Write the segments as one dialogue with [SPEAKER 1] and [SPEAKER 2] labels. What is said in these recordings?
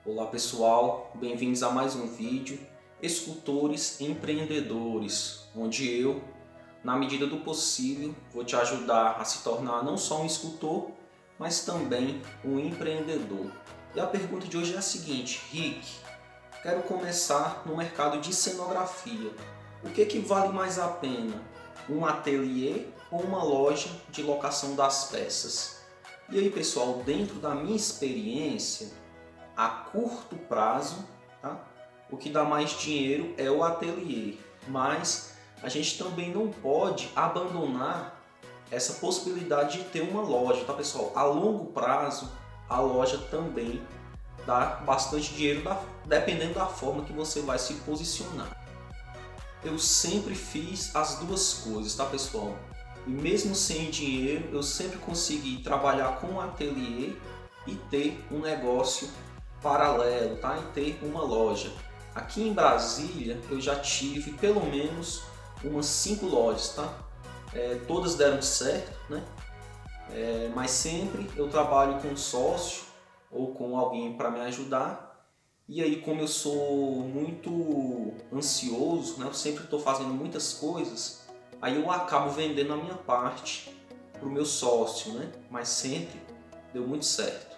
[SPEAKER 1] Olá pessoal, bem-vindos a mais um vídeo Escultores Empreendedores, onde eu, na medida do possível, vou te ajudar a se tornar não só um escultor, mas também um empreendedor. E a pergunta de hoje é a seguinte: Rick, quero começar no mercado de cenografia. O que vale mais a pena? Um ateliê ou uma loja de locação das peças? E aí pessoal, dentro da minha experiência, a curto prazo, tá? O que dá mais dinheiro é o ateliê, mas a gente também não pode abandonar essa possibilidade de ter uma loja, tá pessoal? A longo prazo, a loja também dá bastante dinheiro, dependendo da forma que você vai se posicionar. Eu sempre fiz as duas coisas, tá pessoal? E mesmo sem dinheiro, eu sempre consegui trabalhar com um ateliê e ter um negócio paralelo, tá? E ter uma loja. Aqui em Brasília eu já tive pelo menos umas 5 lojas, tá? Todas deram certo, né? Mas sempre eu trabalho com um sócio ou com alguém para me ajudar. E aí, como eu sou muito ansioso, né? Eu sempre estou fazendo muitas coisas, aí eu acabo vendendo a minha parte para o meu sócio, né? Mas sempre deu muito certo.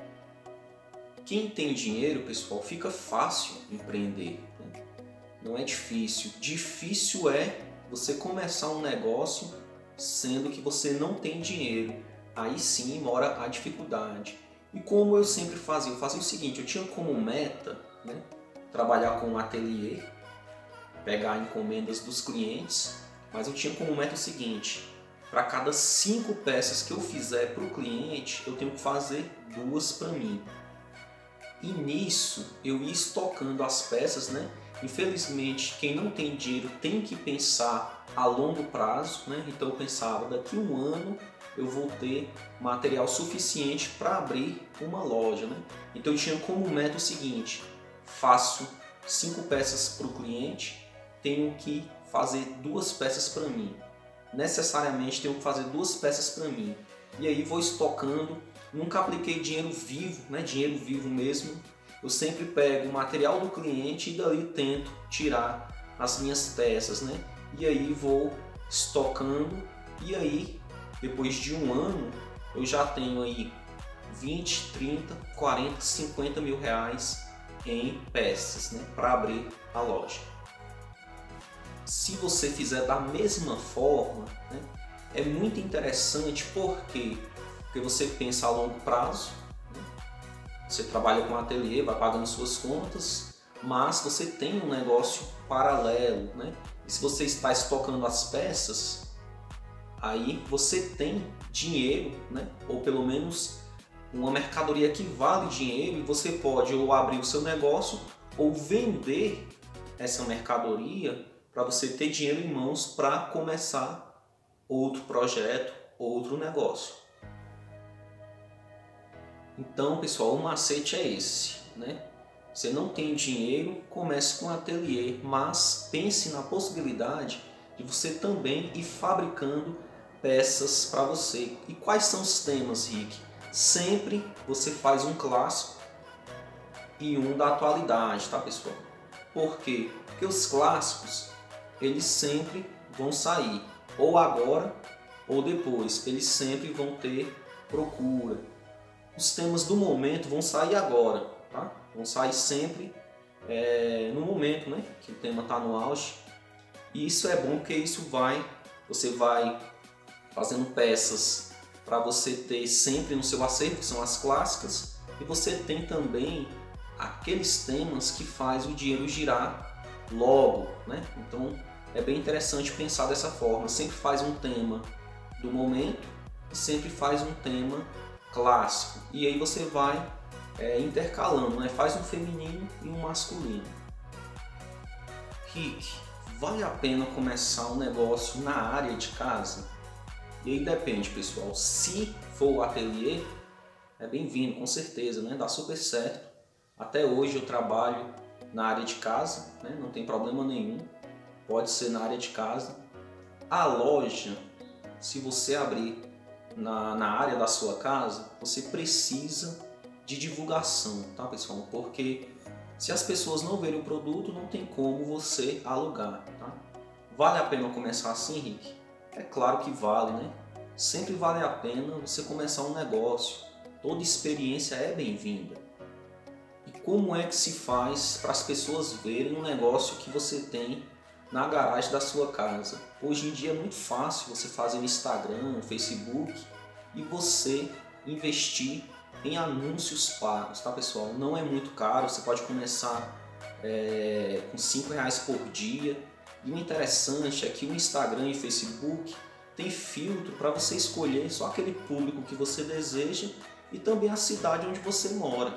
[SPEAKER 1] Quem tem dinheiro, pessoal, fica fácil empreender, né? Não é difícil. Difícil é você começar um negócio sendo que você não tem dinheiro. Aí sim mora a dificuldade. E como eu sempre fazia? Eu fazia o seguinte: eu tinha como meta, né, trabalhar com um ateliê, pegar encomendas dos clientes, mas eu tinha como meta o seguinte: para cada 5 peças que eu fizer para o cliente, eu tenho que fazer 2 para mim. E nisso eu ia estocando as peças, né? Infelizmente, quem não tem dinheiro tem que pensar a longo prazo, né? Então eu pensava, daqui a um ano eu vou ter material suficiente para abrir uma loja, né? Então eu tinha como meta o seguinte: faço 5 peças para o cliente, tenho que fazer 2 peças para mim. Necessariamente tenho que fazer 2 peças para mim. E aí vou estocando. Nunca apliquei dinheiro vivo, né? Dinheiro vivo mesmo. Eu sempre pego o material do cliente e dali tento tirar as minhas peças, né? E aí vou estocando. E aí, depois de um ano, eu já tenho aí 20, 30, 40, 50 mil reais em peças, né? Para abrir a loja. Se você fizer da mesma forma, né? É muito interessante porque você pensa a longo prazo, né? Você trabalha com ateliê, vai pagando suas contas, mas você tem um negócio paralelo, né? E se você está estocando as peças, aí você tem dinheiro, né? Ou pelo menos uma mercadoria que vale dinheiro, e você pode ou abrir o seu negócio ou vender essa mercadoria para você ter dinheiro em mãos para começar outro projeto, outro negócio. Então, pessoal, o macete é esse, né? Você não tem dinheiro, comece com um ateliê, mas pense na possibilidade de você também ir fabricando peças para você. E quais são os temas, Rick? Sempre você faz um clássico e um da atualidade, tá, pessoal? Por quê? Porque os clássicos, eles sempre vão sair, ou agora ou depois, eles sempre vão ter procura. Os temas do momento vão sair agora, tá? Vão sair sempre no momento, né? Que o tema está no auge. E isso é bom porque você vai fazendo peças para você ter sempre no seu acervo, que são as clássicas, e você tem também aqueles temas que faz o dinheiro girar logo, né? Então é bem interessante pensar dessa forma. Sempre faz um tema do momento e sempre faz um tema clássico, e aí você vai intercalando, né? Faz um feminino e um masculino. Rick, vale a pena começar um negócio na área de casa? E aí depende, pessoal. Se for o ateliê, é bem-vindo, com certeza, né? Dá super certo. Até hoje eu trabalho na área de casa, né? Não tem problema nenhum, pode ser na área de casa. A loja, se você abrir na área da sua casa, você precisa de divulgação, tá pessoal? Porque se as pessoas não verem o produto, não tem como você alugar, tá? Vale a pena começar assim, Rick? É claro que vale, né? Sempre vale a pena você começar um negócio. Toda experiência é bem-vinda. E como é que se faz para as pessoas verem um negócio que você tem na garagem da sua casa? Hoje em dia é muito fácil você fazer no Instagram, no Facebook e você investir em anúncios pagos, tá pessoal? Não é muito caro, você pode começar com R$5 por dia. E o interessante é que o Instagram e o Facebook tem filtro para você escolher só aquele público que você deseja e também a cidade onde você mora.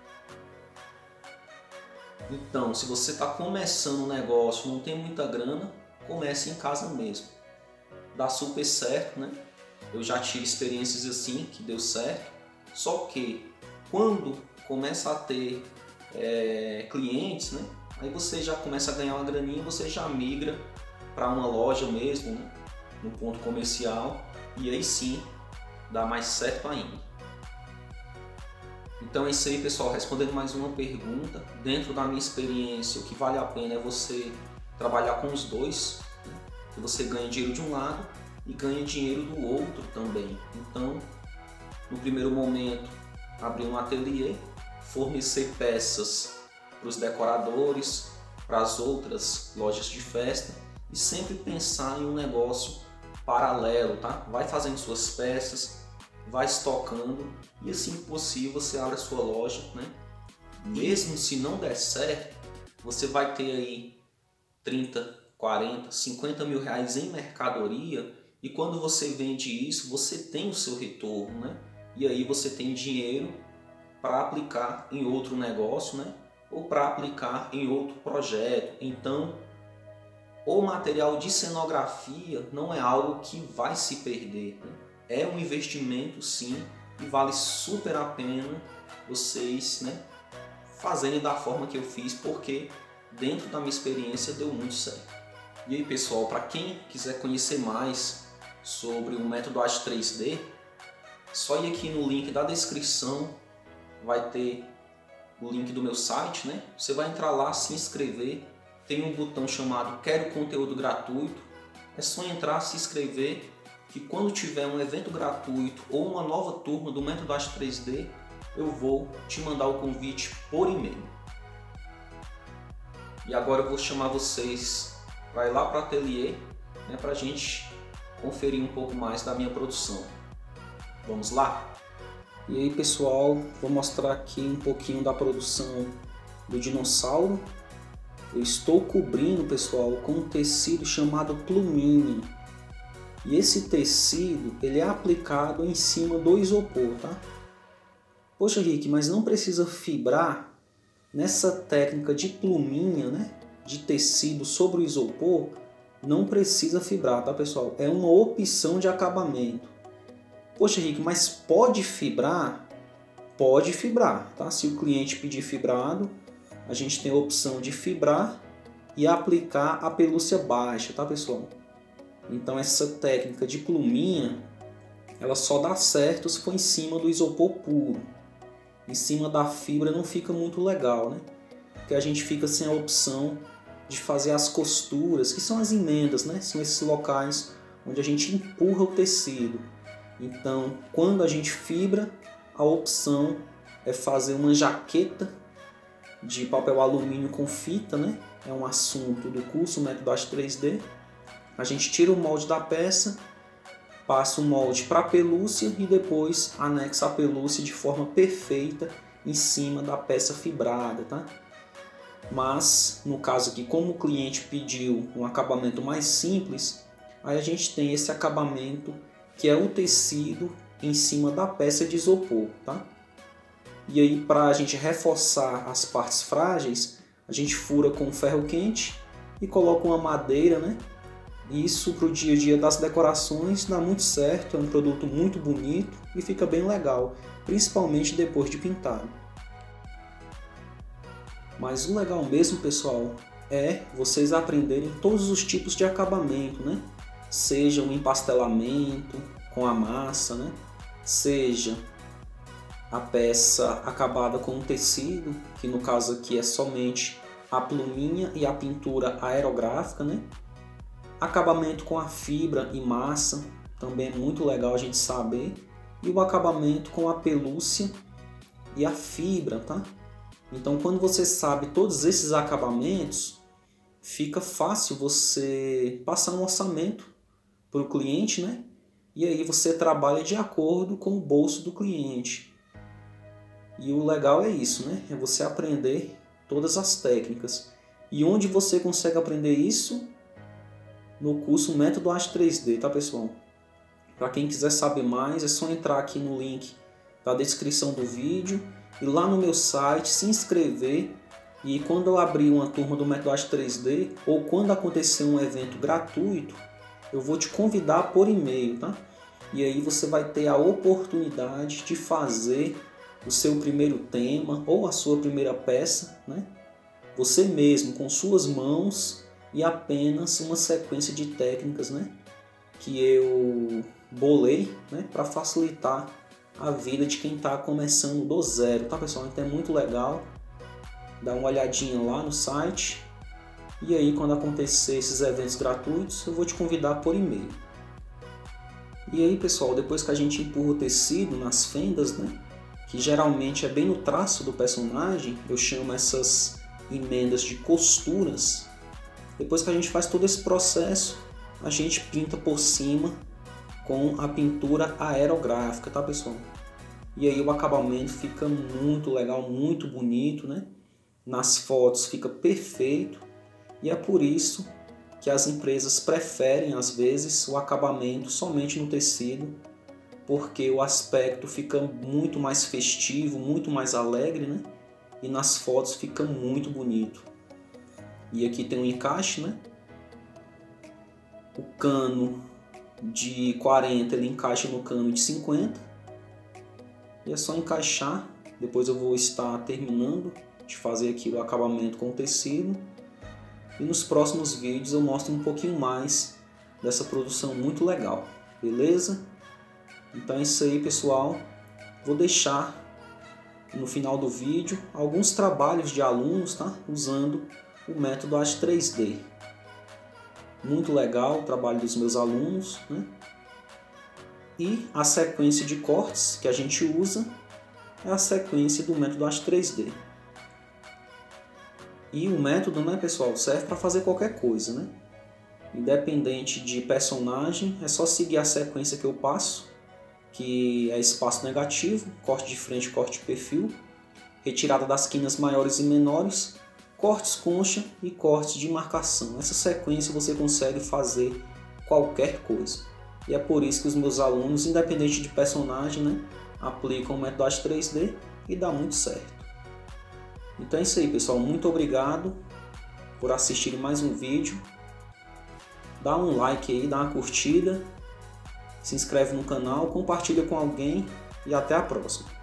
[SPEAKER 1] Então, se você está começando um negócio, não tem muita grana, comece em casa mesmo. Dá super certo, né? Eu já tive experiências assim, que deu certo. Só que quando começa a ter clientes, né? Aí você já começa a ganhar uma graninha, você já migra para uma loja mesmo, né? No ponto comercial, e aí sim dá mais certo ainda. Então é isso aí, pessoal, respondendo mais uma pergunta. Dentro da minha experiência, o que vale a pena é você trabalhar com os dois, né? Que você ganha dinheiro de um lado e ganha dinheiro do outro também. Então, no primeiro momento, abrir um ateliê, fornecer peças para os decoradores, para as outras lojas de festa e sempre pensar em um negócio paralelo, tá? Vai fazendo suas peças, vai estocando e assim que possível você abre a sua loja, né? Mesmo se não der certo, você vai ter aí 30, 40, 50 mil reais em mercadoria e quando você vende isso, você tem o seu retorno, né? E aí você tem dinheiro para aplicar em outro negócio, né? Ou para aplicar em outro projeto. Então, o material de cenografia não é algo que vai se perder, né? É um investimento sim e vale super a pena vocês, né, fazerem da forma que eu fiz, porque dentro da minha experiência deu muito certo. E aí pessoal, para quem quiser conhecer mais sobre o método Arte 3D, só ir aqui no link da descrição, vai ter o link do meu site, né? Você vai entrar lá, se inscrever, tem um botão chamado Quero Conteúdo Gratuito, é só entrar, se inscrever, que quando tiver um evento gratuito ou uma nova turma do Método Arte 3D, eu vou te mandar o convite por e-mail. E agora eu vou chamar vocês para ir lá para o ateliê, né, para a gente conferir um pouco mais da minha produção. Vamos lá? E aí pessoal, vou mostrar aqui um pouquinho da produção do dinossauro. Eu estou cobrindo, pessoal, com um tecido chamado plumínio. E esse tecido, ele é aplicado em cima do isopor, tá? Poxa, Rick, mas não precisa fibrar nessa técnica de pluminha, né? De tecido sobre o isopor, não precisa fibrar, tá, pessoal? É uma opção de acabamento. Poxa, Rick, mas pode fibrar? Pode fibrar, tá? Se o cliente pedir fibrado, a gente tem a opção de fibrar e aplicar a pelúcia baixa, tá, pessoal? Então essa técnica de pluminha, ela só dá certo se for em cima do isopor puro. Em cima da fibra não fica muito legal, né? Porque a gente fica sem a opção de fazer as costuras, que são as emendas, né? São esses locais onde a gente empurra o tecido. Então, quando a gente fibra, a opção é fazer uma jaqueta de papel alumínio com fita, né? É um assunto do curso Método Arte 3D. A gente tira o molde da peça, passa o molde para a pelúcia e depois anexa a pelúcia de forma perfeita em cima da peça fibrada, tá? Mas, no caso aqui, como o cliente pediu um acabamento mais simples, aí a gente tem esse acabamento que é o tecido em cima da peça de isopor, tá? E aí, para a gente reforçar as partes frágeis, a gente fura com ferro quente e coloca uma madeira, né? Isso para o dia a dia das decorações dá muito certo, é um produto muito bonito e fica bem legal, principalmente depois de pintado. Mas o legal mesmo, pessoal, é vocês aprenderem todos os tipos de acabamento, né? Seja um empastelamento com a massa, né? Seja a peça acabada com um tecido, que no caso aqui é somente a pluminha e a pintura aerográfica, né? Acabamento com a fibra e massa, também é muito legal a gente saber. E o acabamento com a pelúcia e a fibra, tá? Então, quando você sabe todos esses acabamentos, fica fácil você passar um orçamento para o cliente, né? E aí você trabalha de acordo com o bolso do cliente. E o legal é isso, né? É você aprender todas as técnicas. E onde você consegue aprender isso? No curso Método Arte 3D, tá, pessoal? Para quem quiser saber mais, é só entrar aqui no link da descrição do vídeo e lá no meu site se inscrever. E quando eu abrir uma turma do Método Arte 3D ou quando acontecer um evento gratuito, eu vou te convidar por e-mail, tá? E aí você vai ter a oportunidade de fazer o seu primeiro tema ou a sua primeira peça, né? Você mesmo, com suas mãos e apenas uma sequência de técnicas, né? Que eu bolei, né? Para facilitar a vida de quem está começando do zero, tá, pessoal? Então é muito legal. Dá uma olhadinha lá no site. E aí, quando acontecer esses eventos gratuitos, eu vou te convidar por e-mail. E aí, pessoal, depois que a gente empurra o tecido nas fendas, né? Que geralmente é bem no traço do personagem, eu chamo essas emendas de costuras. Depois que a gente faz todo esse processo, a gente pinta por cima com a pintura aerográfica, tá, pessoal? E aí o acabamento fica muito legal, muito bonito, né? Nas fotos fica perfeito. E é por isso que as empresas preferem, às vezes, o acabamento somente no tecido, porque o aspecto fica muito mais festivo, muito mais alegre, né? E nas fotos fica muito bonito. E aqui tem um encaixe, né? O cano de 40 ele encaixa no cano de 50. E é só encaixar. Depois eu vou estar terminando de fazer aqui o acabamento com o tecido. E nos próximos vídeos eu mostro um pouquinho mais dessa produção muito legal, beleza? Então é isso aí, pessoal. Vou deixar no final do vídeo alguns trabalhos de alunos, tá? Usando o método Arte 3D. Muito legal o trabalho dos meus alunos, né? E a sequência de cortes que a gente usa é a sequência do método Arte 3D. E o método, né, pessoal, serve para fazer qualquer coisa, né? Independente de personagem, é só seguir a sequência que eu passo, que é espaço negativo, corte de frente, corte de perfil, retirada das quinas maiores e menores, cortes concha e cortes de marcação. Essa sequência você consegue fazer qualquer coisa. E é por isso que os meus alunos, independente de personagem, né, aplicam o método Arte 3D e dá muito certo. Então é isso aí, pessoal. Muito obrigado por assistirem mais um vídeo. Dá um like aí, dá uma curtida, se inscreve no canal, compartilha com alguém e até a próxima.